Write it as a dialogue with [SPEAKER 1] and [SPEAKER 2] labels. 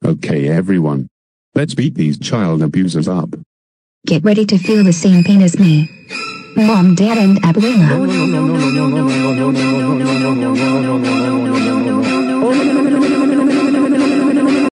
[SPEAKER 1] Okay everyone. Let's beat these child abusers up.
[SPEAKER 2] Get ready to feel the same pain as me. Mom, Dad and Abuela.